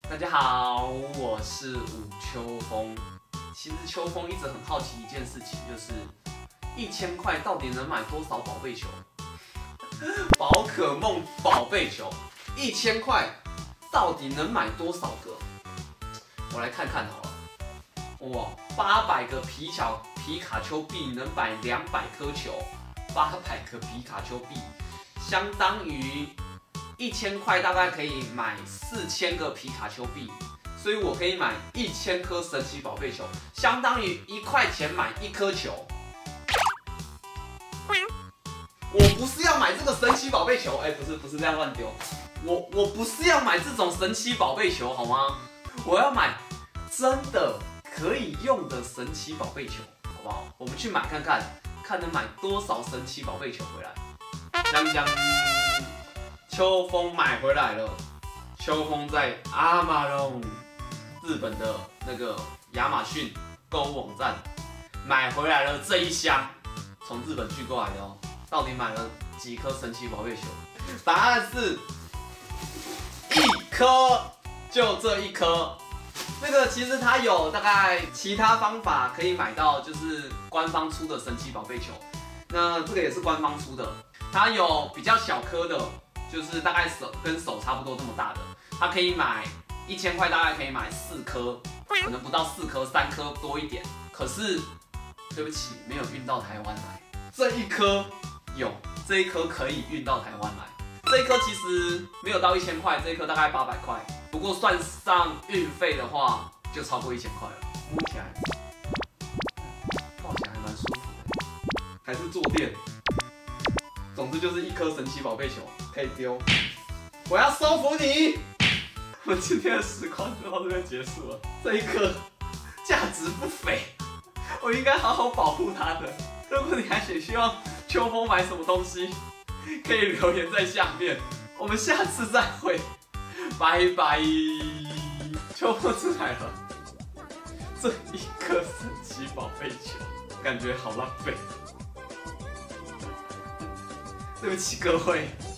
大家好，我是武秋风。其实秋风一直很好奇一件事情，就是1000块到底能买多少宝贝球？宝可梦宝贝球，1000块到底能买多少个？我来看看好了。哇，800个皮卡丘币能买200颗球，800个皮卡丘币相当于1000块，大概可以买4000个皮卡丘币，所以我可以买1000颗神奇宝贝球，相当于1块钱买1颗球。我不是要买这个神奇宝贝球，不是这样乱丢。我不是要买这种神奇宝贝球好吗？我要买真的可以用的神奇宝贝球，好不好？我们去买看看，看能买多少神奇宝贝球回来。将秋风买回来了。秋风在阿玛龙日本的那个亚马逊购物网站买回来了这一箱，从日本寄过来的哦。到底买了几颗神奇宝贝球？答案是1颗，就这1颗。那个其实它有大概其他方法可以买到，就是官方出的神奇宝贝球。那这个也是官方出的，它有比较小颗的，就是大概跟手差不多这么大的，它可以买1000块，大概可以买4颗，可能不到4颗，3颗多一点。可是对不起，没有运到台湾来。这1颗有，这1颗可以运到台湾来。这1颗其实没有到1000块，这1颗大概800块。不过算上运费的话，就超过1000块了。摸起来，抱起来还蛮舒服的，还是坐垫。总之就是1颗神奇宝贝球可以丢。我要收服你！我们今天的实况就到这边结束了。这1颗价值不菲，我应该好好保护它的。如果你还希望秋风买什么东西，可以留言在下面。我们下次再会，拜拜。秋风吃来了这1颗神奇宝贝球，感觉好浪费。对不起各位。